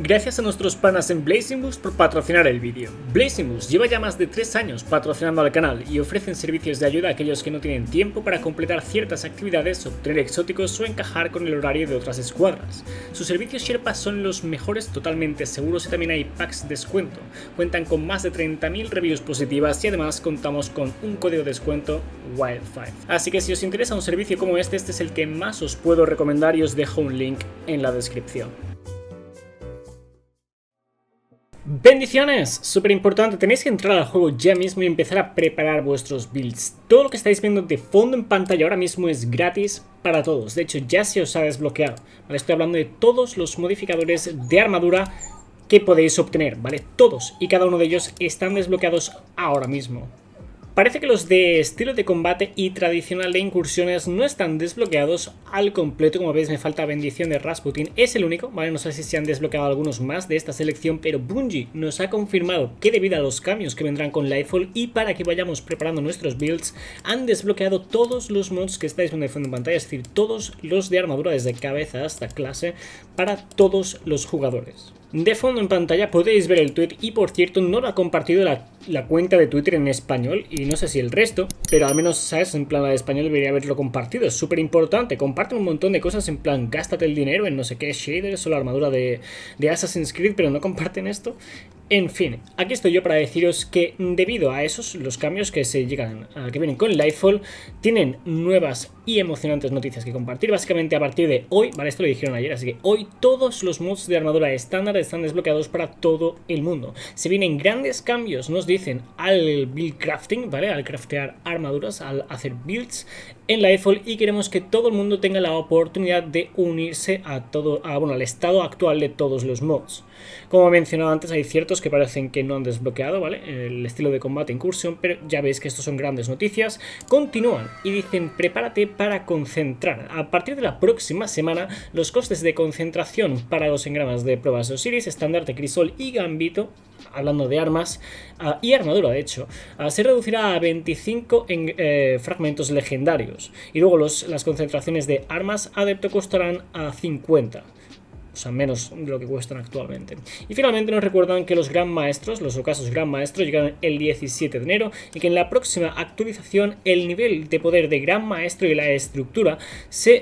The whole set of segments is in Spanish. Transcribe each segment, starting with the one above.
Gracias a nuestros panas en Blazing Boost por patrocinar el vídeo. Blazing Boost lleva ya más de 3 años patrocinando al canal y ofrecen servicios de ayuda a aquellos que no tienen tiempo para completar ciertas actividades, obtener exóticos o encajar con el horario de otras escuadras. Sus servicios Sherpa son los mejores, totalmente seguros, y también hay packs de descuento. Cuentan con más de 30.000 reviews positivas y además contamos con un código de descuento WILD5. Así que si os interesa un servicio como este es el que más os puedo recomendar y os dejo un link en la descripción. Bendiciones, súper importante, tenéis que entrar al juego ya mismo y empezar a preparar vuestros builds. Todo lo que estáis viendo de fondo en pantalla ahora mismo es gratis para todos, de hecho ya se os ha desbloqueado, ¿vale? Estoy hablando de todos los modificadores de armadura que podéis obtener, ¿vale? Todos y cada uno de ellos están desbloqueados ahora mismo. Parece que los de estilo de combate y tradicional de incursiones no están desbloqueados al completo. Como veis, me falta bendición de Rasputin, es el único, ¿vale? No sé si se han desbloqueado algunos más de esta selección, pero Bungie nos ha confirmado que debido a los cambios que vendrán con Lightfall y para que vayamos preparando nuestros builds, han desbloqueado todos los mods que estáis viendo de fondo en pantalla, es decir, todos los de armadura desde cabeza hasta clase para todos los jugadores. De fondo en pantalla podéis ver el tweet y, por cierto, no lo ha compartido la cuenta de Twitter en español y no sé si el resto, pero al menos, ¿sabes? En plan, la de español debería haberlo compartido, es súper importante. Comparten un montón de cosas en plan, gástate el dinero en no sé qué shaders o la armadura de Assassin's Creed, pero no comparten esto. En fin, aquí estoy yo para deciros que debido a esos, los cambios que se llegan, que vienen con Lightfall, tienen nuevas y emocionantes noticias que compartir. Básicamente a partir de hoy, ¿vale? Esto lo dijeron ayer, así que hoy todos los mods de armadura estándar están desbloqueados para todo el mundo. Se vienen grandes cambios, nos dicen, al build crafting, ¿vale? Al craftear armaduras, al hacer builds en Lightfall, y queremos que todo el mundo tenga la oportunidad de unirse al estado actual de todos los mods. Como he mencionado antes, hay ciertos que parecen que no han desbloqueado, ¿vale? El estilo de combate incursión, pero ya veis que estos son grandes noticias. Continúan y dicen, prepárate para concentrar. A partir de la próxima semana, los costes de concentración para los engramas de pruebas de Osiris, estandarte, crisol y gambito, hablando de armas y armadura de hecho, se reducirá a 25 fragmentos legendarios, y luego las concentraciones de armas adepto costarán a 50. O sea, menos de lo que cuestan actualmente. Y finalmente nos recuerdan que los Gran Maestros, los ocasos Gran Maestros, llegan el 17 de enero y que en la próxima actualización el nivel de poder de Gran Maestro y la estructura se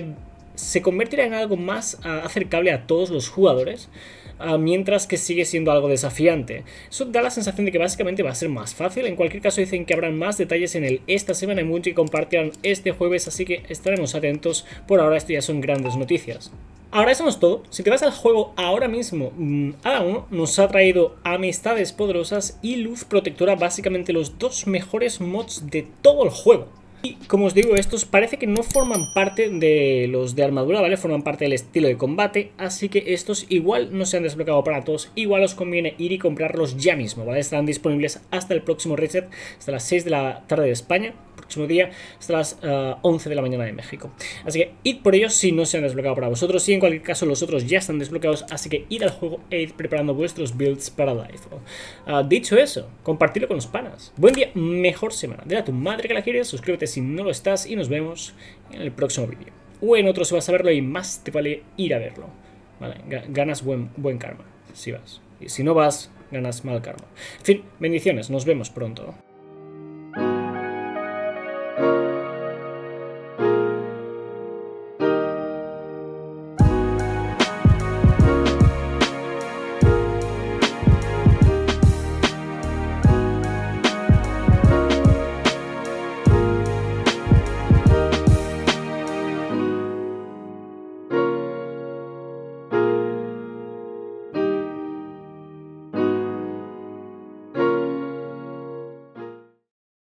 convertirá en algo más acercable a todos los jugadores, mientras que sigue siendo algo desafiante. Eso da la sensación de que básicamente va a ser más fácil. En cualquier caso dicen que habrán más detalles en esta semana en Bungie, que compartirán este jueves, así que estaremos atentos. Por ahora esto ya son grandes noticias. Ahora eso no es todo. Si te vas al juego ahora mismo, Ada 1 nos ha traído amistades poderosas y luz protectora, básicamente los dos mejores mods de todo el juego. Y como os digo, estos parece que no forman parte de los de armadura, ¿vale? Forman parte del estilo de combate, así que estos igual no se han desbloqueado para todos, igual os conviene ir y comprarlos ya mismo, ¿vale? Estarán disponibles hasta el próximo reset, hasta las 6 de la tarde de España, próximo día hasta las 11 de la mañana de México. Así que id por ellos si no se han desbloqueado para vosotros, y en cualquier caso los otros ya están desbloqueados, así que id al juego e id preparando vuestros builds para Lightfall. Dicho eso, compartidlo con los panas. Buen día, mejor semana. Dile a tu madre que la quieres, suscríbete si no lo estás y nos vemos en el próximo vídeo. O en otro si vas a verlo, y más te vale ir a verlo. Vale, ganas buen karma si vas. Y si no vas, ganas mal karma. En fin, bendiciones, nos vemos pronto.